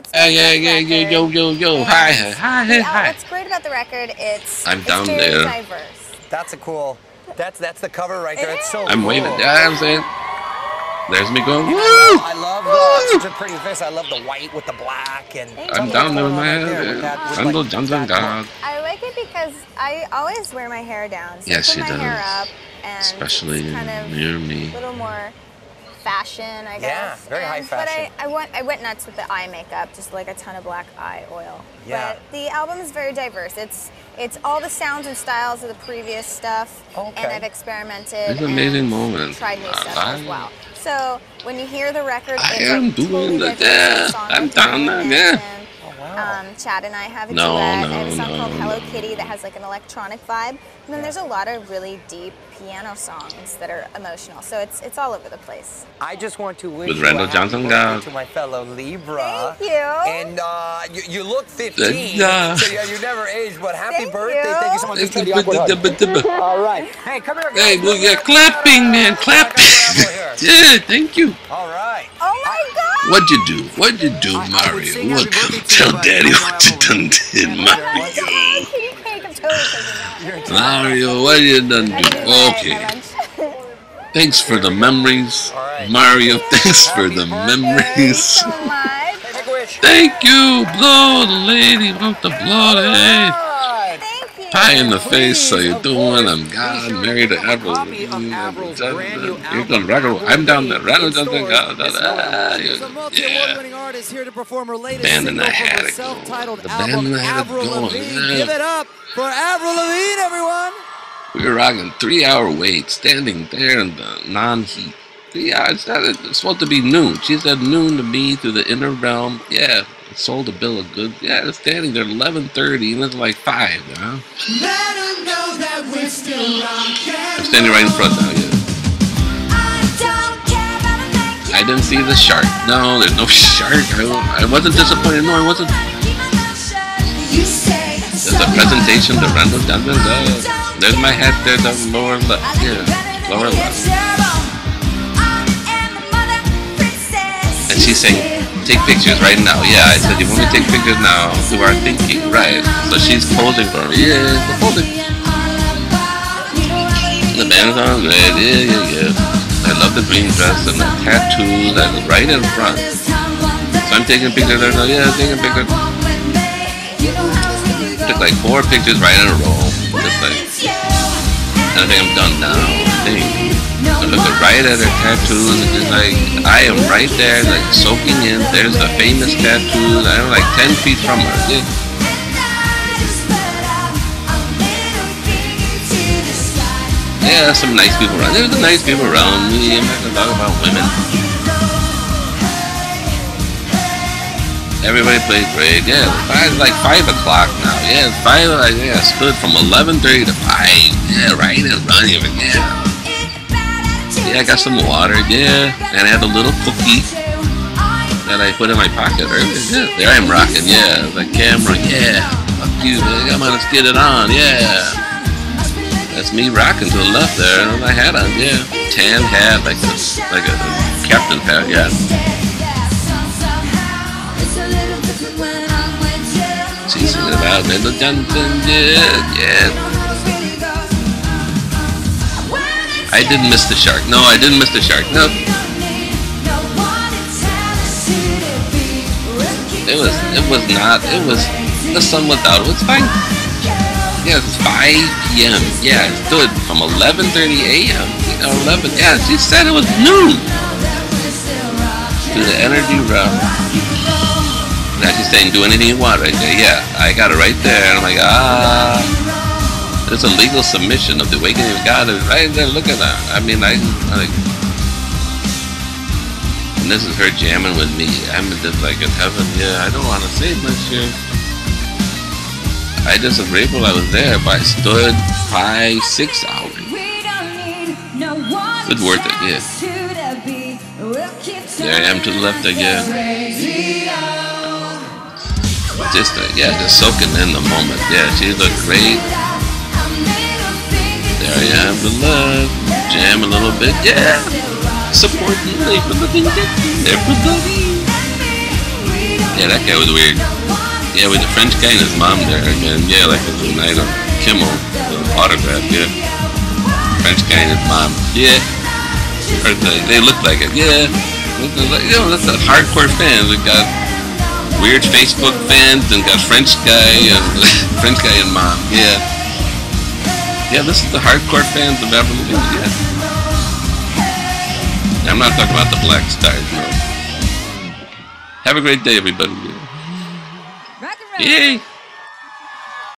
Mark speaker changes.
Speaker 1: it's
Speaker 2: Yo. Hi.
Speaker 1: What's great about the record, it's
Speaker 2: down
Speaker 1: very
Speaker 2: there.
Speaker 1: diverse.
Speaker 3: That's a cool. That's the cover right there. It's so
Speaker 2: I'm
Speaker 3: cool.
Speaker 2: waving. Yeah, I'm saying. There's me going. Woo!
Speaker 3: I love such a pretty face. I love the white with the black and.
Speaker 2: I'm down there with my hair. Randall Johnson God.
Speaker 1: I like it because I always wear my hair down. So
Speaker 2: Yes,
Speaker 1: I
Speaker 2: she
Speaker 1: put my
Speaker 2: does.
Speaker 1: hair up, and
Speaker 2: Especially
Speaker 1: it's kind of
Speaker 2: near me.
Speaker 1: a little more fashion, I guess.
Speaker 3: Yeah, very high fashion.
Speaker 1: But I went nuts with the eye makeup, just like a ton of black eye oil.
Speaker 3: Yeah.
Speaker 1: But the album is very diverse. It's all the sounds and styles of the previous stuff, and I've experimented.
Speaker 2: It's an amazing
Speaker 1: and
Speaker 2: moment.
Speaker 1: Tried new stuff as well. So when you hear the record,
Speaker 2: I
Speaker 1: it's
Speaker 2: am
Speaker 1: like
Speaker 2: doing
Speaker 1: totally
Speaker 2: the I'm down there, yeah.
Speaker 1: Chad and I have a
Speaker 2: No,
Speaker 1: duet. I
Speaker 2: no,
Speaker 1: have a song
Speaker 2: no,
Speaker 1: called Hello
Speaker 2: no.
Speaker 1: Kitty that has like an electronic vibe. And then there's a lot of really deep piano songs that are emotional. So it's all over the place.
Speaker 3: I just want to wish
Speaker 2: With
Speaker 3: you
Speaker 2: Randall
Speaker 3: a happy
Speaker 2: Johnson
Speaker 3: birthday
Speaker 2: God.
Speaker 3: to my fellow Libra.
Speaker 1: Thank you.
Speaker 3: And you look 15,
Speaker 2: Yeah.
Speaker 3: so you never age. But happy
Speaker 1: Thank
Speaker 3: birthday!
Speaker 1: you.
Speaker 3: Thank you so much. Just give the awkward hug. All right. Hey, come here, guys.
Speaker 2: Hey, well, yeah, clapping, man, clapping. Yeah, thank you.
Speaker 3: All right.
Speaker 1: Oh my God!
Speaker 2: What'd you do? What'd you do, Mario? What? Tell Daddy what you done did, Mario.
Speaker 1: Kitty cake, I'm totally taking that.
Speaker 2: Mario, what you done do? Okay. Thanks for the memories, Mario. Thanks for the memories.
Speaker 1: So much.
Speaker 3: Make a wish.
Speaker 2: Thank you. Blow the lady with the blow the head.
Speaker 1: Thank you.
Speaker 2: Pie in the face. How you doing? I'm God, married to Avril. Here comes Randall. I'm down there. Randall Johnson God.
Speaker 4: Multi-award-winning artist here to perform her latest
Speaker 2: Band and
Speaker 4: single
Speaker 2: I had
Speaker 4: from her
Speaker 2: it going.
Speaker 4: self-titled
Speaker 2: The band
Speaker 4: album,
Speaker 2: and I had it
Speaker 4: Avril
Speaker 2: going,
Speaker 4: Lavigne.
Speaker 2: yeah.
Speaker 4: Give it up for Avril Lavigne, everyone.
Speaker 2: We were rocking 3-hour wait, standing there in the non-heat. 3 hours. It's supposed to be noon. She said noon to me through the inner realm. Yeah, sold a bill of goods. Yeah, it's standing there 11:30 and it's like 5. You know?
Speaker 5: Let 'em know that we're still rocking.
Speaker 2: I'm standing right in front now. Yeah. I didn't see the shark. No, there's no shark. I wasn't disappointed. No, I wasn't. There's a presentation to Randall Johnson. There's my hat there, the lower left. Yeah, lower left. And she's saying, take pictures right now. Yeah, I said, you want me to take pictures now? Do our thinking, right? So she's posing for me. Yeah, the posing. The band's on red. Yeah. I love the green dress and the tattoo that is right in front. So I'm taking pictures there now. Yeah, taking pictures. Took like 4 pictures right in a row. Just like, and I think I'm done now. I look right at her tattoos and just like, I am right there, like soaking in. There's the famous tattoos. I'm like 10 feet from her. Yeah. Yeah, there's some nice people around. There's some nice people around me. I'm not gonna talk about women. Everybody played great. Yeah, it's like 5 o'clock now. Yeah, it's 5. I stood from 11:30 to 5. Yeah, right and running. Yeah. Yeah, I got some water. Yeah, and I had a little cookie that I put in my pocket earlier. Yeah, there I'm rocking. Yeah, the camera. Yeah, fuck you, man. Come on, let's get it on. Yeah. That's me rocking to the left there, and I had on, yeah, tan hat, like a captain hat, yeah. She's singing about Randall Johnson, yeah. I didn't miss the shark. No, I didn't miss the shark. No. It was the sun was out. It was fine. Yeah, it's 5 p.m. Yeah, I stood from 11:30 a.m. 11. Yeah, she said it was noon. To the energy realm. Now she's saying, do anything you want right there. Yeah, I got it right there. And I'm like, there's a legal submission of the awakening of God. Right there, look at that. I mean, I like, and this is her jamming with me. I'm just like in heaven. Yeah, I don't want to say much here. I just grateful I was there, but I stood 5-6 hours. Good worth it, yeah. There I am to the left again. Just soaking in the moment. Yeah, she looked great. There I am to the left. Jam a little bit, yeah. Supporting everybody. Yeah, that guy was weird. Yeah, with the French guy and his mom there again. Yeah, like it was a night of Kimmel, the autograph, yeah. French guy and his mom. Yeah. Or they look like it, yeah. You know, that's a hardcore fans. We got weird Facebook fans and got French guy and French guy and mom, yeah. Yeah, this is the hardcore fans of Avril Lavigne, yeah. I'm not talking about the Black Stars, no. Have a great day, everybody. Yay!